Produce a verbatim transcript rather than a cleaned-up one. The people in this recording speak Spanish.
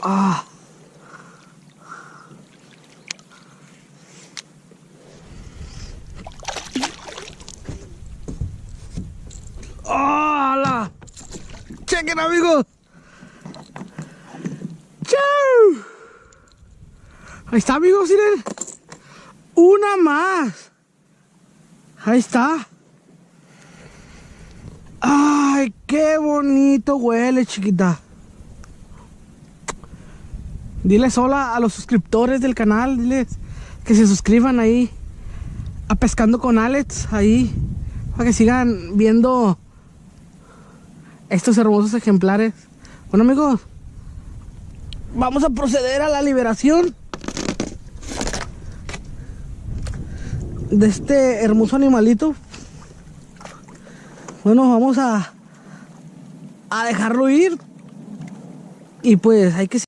Ah. ¡Hola! ¡Chequen, amigos! ¡Chau! Ahí está, amigos, miren. Una más. Ahí está. ¡Ay, qué bonito huele, chiquita! Diles hola a los suscriptores del canal. Diles que se suscriban ahí a Pescando con Alex. Ahí, para que sigan viendo estos hermosos ejemplares. Bueno, amigos, vamos a proceder a la liberación de este hermoso animalito. Bueno, vamos a a dejarlo ir. Y pues hay que